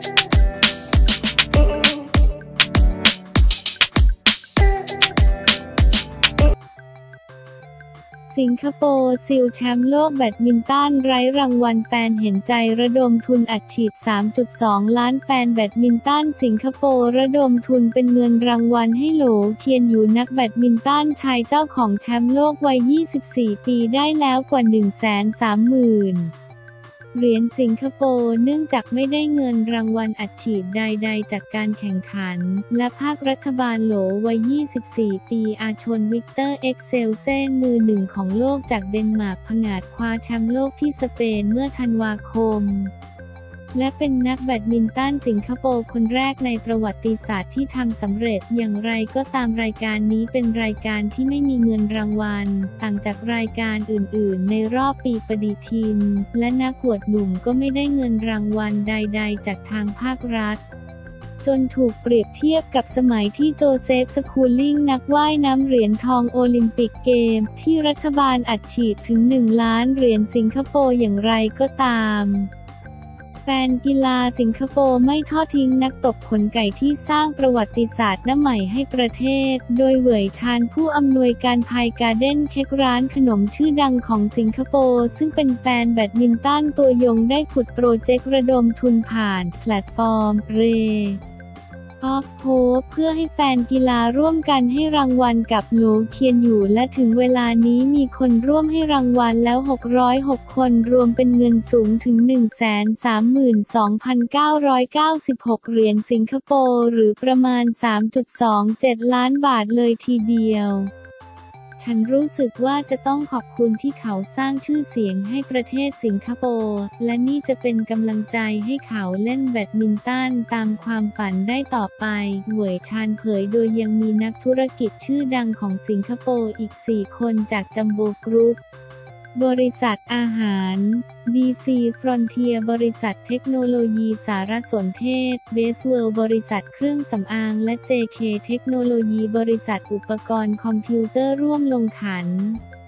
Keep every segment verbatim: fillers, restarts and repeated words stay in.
สิงคโปร์ซีลแชมป์โลกแบดมินตันไร้รางวัลแฟนเห็นใจระดมทุนอัดฉีด สามจุดสอง ล้านแฟนแบดมินตันสิงคโปร์ระดมทุนเป็นเงินรางวัลให้โหลเคียนหยูนักแบดมินตันชายเจ้าของแชมป์โลกวัย ยี่สิบสี่ ปีได้แล้วกว่า หนึ่งแสนสามหมื่นเหรียญสิงคโปร์เนื่องจากไม่ได้เงินรางวัลอัดฉีดใดๆจากการแข่งขันและภาครัฐบาลโหลวัย ยี่สิบสี่ ปีอาชนวิกเตอร์เอ็กเซลเซ่นมือหนึ่งของโลกจากเดนมาร์กผงาดคว้าแชมป์โลกที่สเปนเมื่อธันวาคมและเป็นนักแบดมินตันสิงคโปร์คนแรกในประวัติศาสตร์ที่ทำสำเร็จอย่างไรก็ตามรายการนี้เป็นรายการที่ไม่มีเงินรางวัลต่างจากรายการอื่นๆในรอบปีปฏิทินและนักขวดหนุ่มก็ไม่ได้เงินรางวัลใดๆจากทางภาครัฐจนถูกเปรียบเทียบกับสมัยที่โจเซฟสคูลลิงนักว่ายน้ำเหรียญทองโอลิมปิกเกมที่รัฐบาลอัดฉีดถึงหนึ่งล้านเหรียญสิงคโปร์อย่างไรก็ตามแฟนกีฬาสิงคโปร์ไม่ทอดทิ้งนักตบขนไก่ที่สร้างประวัติศาสตร์หน้าใหม่ให้ประเทศโดยเหวยชานผู้อำนวยการพายการ์เด้นเค้กร้านขนมชื่อดังของสิงคโปร์ซึ่งเป็นแฟนแบดมินตันตัวยงได้ผุดโปรเจกต์ระดมทุนผ่านแพลตฟอร์มเรออฟโฮปเพื่อให้แฟนกีฬาร่วมกันให้รางวัลกับโหลเคียนหยูและถึงเวลานี้มีคนร่วมให้รางวัลแล้วหกร้อยหกคนรวมเป็นเงินสูงถึง หนึ่งแสนสามหมื่นสองพันเก้าร้อยเก้าสิบหก เหรียญสิงคโปร์หรือประมาณ สามจุดสองเจ็ด ล้านบาทเลยทีเดียวฉันรู้สึกว่าจะต้องขอบคุณที่เขาสร้างชื่อเสียงให้ประเทศสิงคโปร์และนี่จะเป็นกำลังใจให้เขาเล่นแบดมินตันตามความฝันได้ต่อไปเหวยชานเผยโดยยังมีนักธุรกิจชื่อดังของสิงคโปร์อีกสี่คนจากจัมโบ้กรุ๊ปบริษัทอาหาร บี ซี Frontier บริษัทเทคโนโลยีสารสนเทศ เบสเวิลด์ บริษัทเครื่องสำอางและ เจ เค เทคโนโลยีบริษัทอุปกรณ์คอมพิวเตอร์ร่วมลงขัน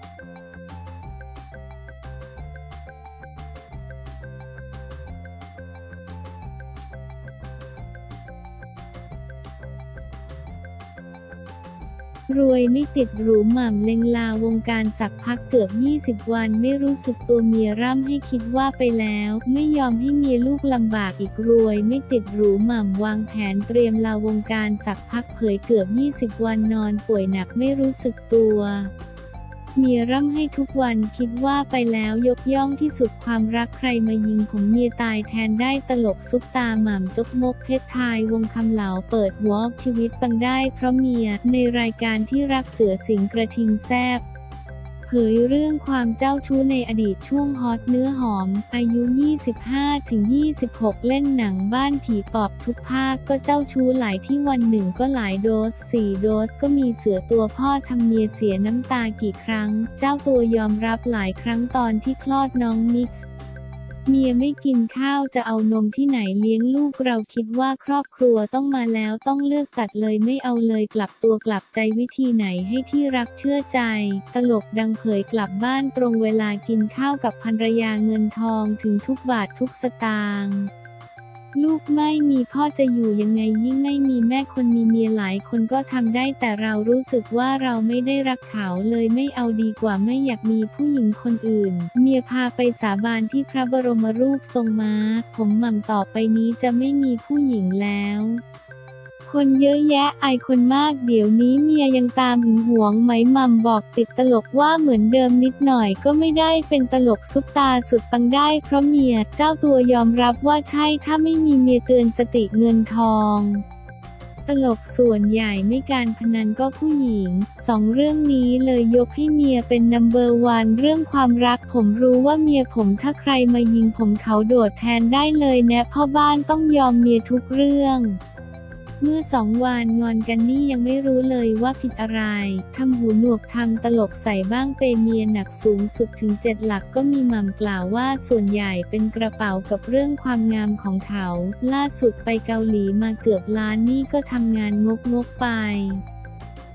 รวยไม่ติดหรูหม่ำเล็งลาวงการสักพักเกือบยี่สิบวันไม่รู้สึกตัวเมียร่ำให้คิดว่าไปแล้วไม่ยอมให้เมียลูกลำบากอีกรวยไม่ติดหรูหม่ำวางแผนเตรียมลาวงการสักพักเผยเกือบยี่สิบวันนอนป่วยหนักไม่รู้สึกตัวเมียร่ำให้ทุกวันคิดว่าไปแล้วยกย่องที่สุดความรักใครมายิงผมเมียตายแทนได้ตลกซุปตาหม่ำจกมกเพชรไทยวงคำเหลาเปิดวอล์กชีวิตปังได้เพราะเมียในรายการที่รักเสือสิงกระทิงแซบเผยเรื่องความเจ้าชู้ในอดีตช่วงฮอตเนื้อหอมอายุ ยี่สิบห้าถึงยี่สิบหก เล่นหนังบ้านผีปอบทุกภาคก็เจ้าชู้หลายที่วันหนึ่งก็หลายโดสสี่โดสก็มีเสือตัวพ่อทำเมียเสียน้ำตากี่ครั้งเจ้าตัวยอมรับหลายครั้งตอนที่คลอดน้องนิกเมียไม่กินข้าวจะเอานมที่ไหนเลี้ยงลูกเราคิดว่าครอบครัวต้องมาแล้วต้องเลือกตัดเลยไม่เอาเลยกลับตัวกลับใจวิธีไหนให้ที่รักเชื่อใจตลกดังเผยกลับบ้านตรงเวลากินข้าวกับภรรยาเงินทองถึงทุกบาททุกสตางค์ลูกไม่มีพ่อจะอยู่ยังไงยิ่งไม่มีแม่คนมีเมียหลายคนก็ทำได้แต่เรารู้สึกว่าเราไม่ได้รักเขาเลยไม่เอาดีกว่าไม่อยากมีผู้หญิงคนอื่นเมียพาไปสาบานที่พระบรมรูปทรงม้าผมหม่ำต่อไปนี้จะไม่มีผู้หญิงแล้วคนเยอะแยะไอคนมากเดี๋ยวนี้เมียยังตามหึงหวงไหมหม่ำบอกติดตลกว่าเหมือนเดิมนิดหน่อยก็ไม่ได้เป็นตลกซุปตาสุดปังได้เพราะเมียเจ้าตัวยอมรับว่าใช่ถ้าไม่มีเมียเตือนสติเงินทองตลกส่วนใหญ่ไม่การพนันก็ผู้หญิงสองเรื่องนี้เลยยกให้เมียเป็นนัมเบอร์วันเรื่องความรักผมรู้ว่าเมียผมถ้าใครมายิงผมเขาโดดแทนได้เลยแนะพ่อบ้านต้องยอมเมียทุกเรื่องเมื่อสองวันงอนกันนี่ยังไม่รู้เลยว่าผิดอะไรทำหูหนวกทำตลกใส่บ้างเปเมียหนักสูงสุดถึงเจ็ดหลักก็มีหม่ำกล่าวว่าส่วนใหญ่เป็นกระเป๋ากับเรื่องความงามของเขาล่าสุดไปเกาหลีมาเกือบล้านนี่ก็ทำงานงกงกไป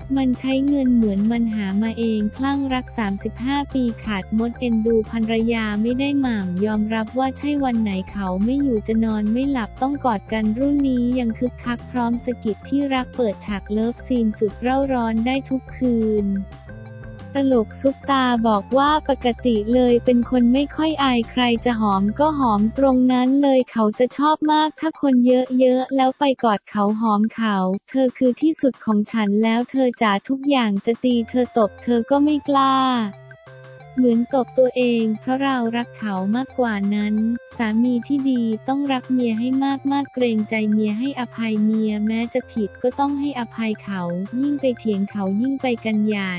มันใช้เงินเหมือนมันหามาเองคลั่งรักสามสิบห้าปีขาดมดเอ็นดูภรรยาไม่ได้หม่ำยอมรับว่าใช่วันไหนเขาไม่อยู่จะนอนไม่หลับต้องกอดกันรุ่นนี้ยังคึกคักพร้อมสะกิดที่รักเปิดฉากเลิฟซีนสุดเร่าร้อนได้ทุกคืนตลกซุปตาบอกว่าปกติเลยเป็นคนไม่ค่อยอายใครจะหอมก็หอมตรงนั้นเลยเขาจะชอบมากถ้าคนเยอะๆแล้วไปกอดเขาหอมเขาเธอคือที่สุดของฉันแล้วเธอจ๋าทุกอย่างจะตีเธอตบเธอก็ไม่กล้าเหมือนตบตัวเองเพราะเรารักเขามากกว่านั้นสามีที่ดีต้องรักเมียให้มากๆเกรงใจเมียให้อภัยเมียแม้จะผิดก็ต้องให้อภัยเขายิ่งไปเถียงเขายิ่งไปกันใหญ่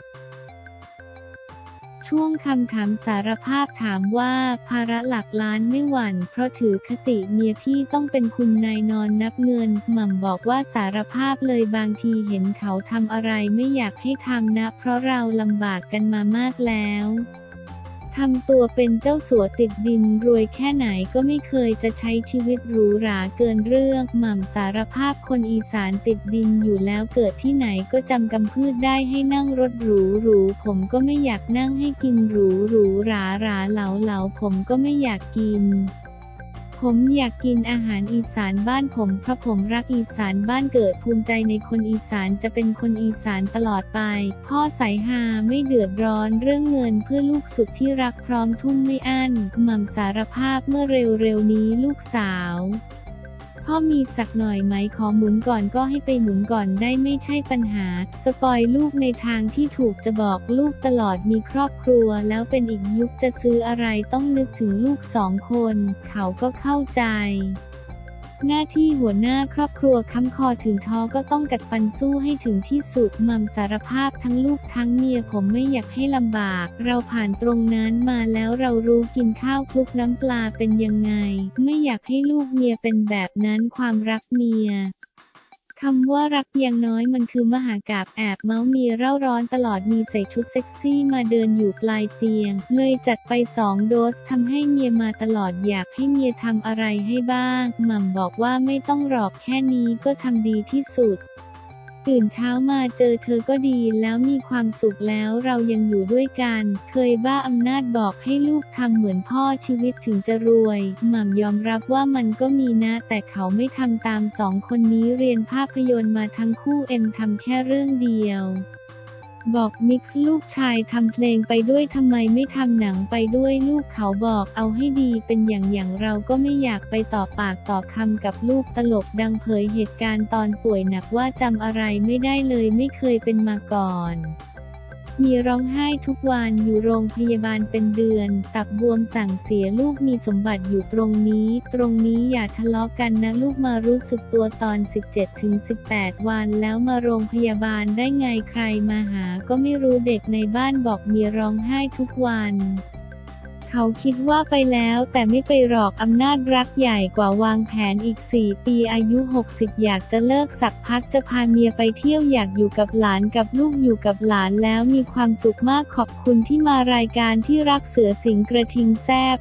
ช่วงคำถามสารภาพถามว่าภาระหลักล้านไม่หวั่นเพราะถือคติเมียพี่ต้องเป็นคุณนายนอนนับเงินหม่ำบอกว่าสารภาพเลยบางทีเห็นเขาทำอะไรไม่อยากให้ทำนะเพราะเราลำบากกันมามากแล้วทำตัวเป็นเจ้าสัวติดดินรวยแค่ไหนก็ไม่เคยจะใช้ชีวิตหรูหราเกินเรื่องหม่ำสารภาพคนอีสานติดดินอยู่แล้วเกิดที่ไหนก็จำกำพืชได้ให้นั่งรถหรูหรูผมก็ไม่อยากนั่งให้กินหรูหรูหราหราเหลาเหลาผมก็ไม่อยากกินผมอยากกินอาหารอีสานบ้านผมเพราะผมรักอีสานบ้านเกิดภูมิใจในคนอีสานจะเป็นคนอีสานตลอดไปพ่อสายฮาไม่เดือดร้อนเรื่องเงินเพื่อลูกสุดที่รักพร้อมทุ่มไม่อั้นหม่ำสารภาพเมื่อเร็วๆนี้ลูกสาวพ่อมีสักหน่อยไหมขอหมุนก่อนก็ให้ไปหมุนก่อนได้ไม่ใช่ปัญหาสปอยลูกในทางที่ถูกจะบอกลูกตลอดมีครอบครัวแล้วเป็นอีกยุคจะซื้ออะไรต้องนึกถึงลูกสองคนเขาก็เข้าใจหน้าที่หัวหน้าครอบครัวค้ำคอถึงท้อก็ต้องกัดฟันสู้ให้ถึงที่สุดหม่ำสารภาพทั้งลูกทั้งเมียผมไม่อยากให้ลำบากเราผ่านตรงนั้นมาแล้วเรารู้กินข้าวคลุกน้ำปลาเป็นยังไงไม่อยากให้ลูกเมียเป็นแบบนั้นความรักเมียคำว่ารักอย่างน้อยมันคือมหากาพย์แอบเมาส์เมียเร่าร้อนตลอดมีใส่ชุดเซ็กซี่มาเดินอยู่ปลายเตียงเลยจัดไปสองโดสทำให้เมียมาตลอดอยากให้เมียทำอะไรให้บ้างหม่ำบอกว่าไม่ต้องหรอกแค่นี้ก็ทำดีที่สุดตื่นเช้ามาเจอเธอก็ดีแล้วมีความสุขแล้วเรายังอยู่ด้วยกันเคยบ้าอำนาจบอกให้ลูกทำเหมือนพ่อชีวิตถึงจะรวยหม่ำยอมรับว่ามันก็มีนะแต่เขาไม่ทำตามสองคนนี้เรียนภาพยนตร์มาทั้งคู่เอ็มทำแค่เรื่องเดียวบอกมิกซ์ลูกชายทำเพลงไปด้วยทำไมไม่ทำหนังไปด้วยลูกเขาบอกเอาให้ดีเป็นอย่างอย่างเราก็ไม่อยากไปต่อปากต่อคำกับลูกตลกดังเผยเหตุการณ์ตอนป่วยหนักว่าจำอะไรไม่ได้เลยไม่เคยเป็นมาก่อนมีร้องไห้ทุกวันอยู่โรงพยาบาลเป็นเดือนตับบวมสั่งเสียลูกมีสมบัติอยู่ตรงนี้ตรงนี้อย่าทะเลาะกันนะลูกมารู้สึกตัวตอน สิบเจ็ดถึงสิบแปด วันแล้วมาโรงพยาบาลได้ไงใครมาหาก็ไม่รู้เด็กในบ้านบอกมีร้องไห้ทุกวันเขาคิดว่าไปแล้วแต่ไม่ไปหรอกอำนาจรักใหญ่กว่าวางแผนอีกสี่ปีอายุหกสิบอยากจะเลิกสักพักจะพาเมียไปเที่ยวอยากอยู่กับหลานกับลูกอยู่กับหลานแล้วมีความสุขมากขอบคุณที่มารายการที่รักเสือสิงกระทิงแซ่บ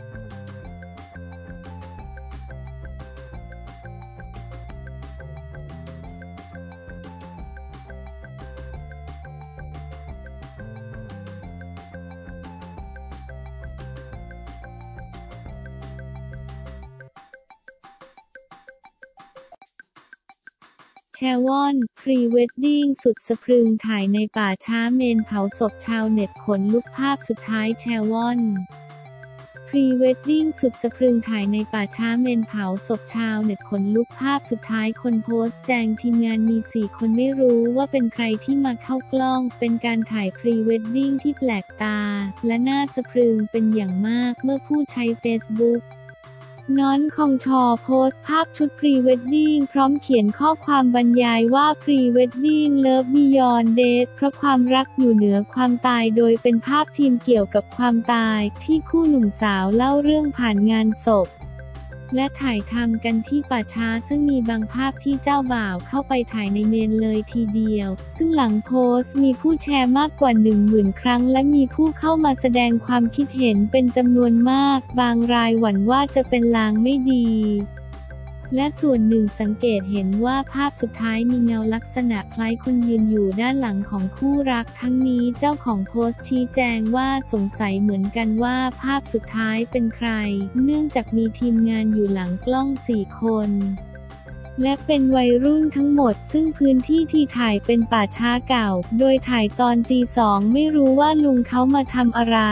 แชวอนพรีเวดดิ้งสุดสะพรึงถ่ายในป่าช้าเมนเผาศพชาวเน็ตขนลุกภาพสุดท้ายแชวอนพรีเวดดิ้งสุดสะพรึงถ่ายในป่าช้าเมนเผาศพชาวเน็ตขนลุกภาพสุดท้ายคนโพสต์แจงทีมงานมีสี่คนไม่รู้ว่าเป็นใครที่มาเข้ากล้องเป็นการถ่ายพรีเวดดิ้งที่แปลกตาและน่าสะพรึงเป็นอย่างมากเมื่อผู้ใช้เฟซบุ๊กน้อนคองชอโพสต์ภาพชุดพรีเวดดิ้งพร้อมเขียนข้อความบรรยายว่าพรีเวดดิ้งเลิฟบิยอนเดทเพราะความรักอยู่เหนือความตายโดยเป็นภาพทีมเกี่ยวกับความตายที่คู่หนุ่มสาวเล่าเรื่องผ่านงานศพและถ่ายทำกันที่ป่าช้าซึ่งมีบางภาพที่เจ้าบ่าวเข้าไปถ่ายในเมนเลยทีเดียวซึ่งหลังโพสต์มีผู้แชร์มากกว่า หนึ่งหมื่น ครั้งและมีผู้เข้ามาแสดงความคิดเห็นเป็นจำนวนมากบางรายหวั่นว่าจะเป็นลางไม่ดีและส่วนหนึ่งสังเกตเห็นว่าภาพสุดท้ายมีเงาลักษณะคล้ายคนยืนอยู่ด้านหลังของคู่รักทั้งนี้เจ้าของโพสต์ชี้แจงว่าสงสัยเหมือนกันว่าภาพสุดท้ายเป็นใครเนื่องจากมีทีมงานอยู่หลังกล้องสี่คนและเป็นวัยรุ่นทั้งหมดซึ่งพื้นที่ที่ถ่ายเป็นป่าช้าเก่าโดยถ่ายตอนตีสองไม่รู้ว่าลุงเขามาทำอะไร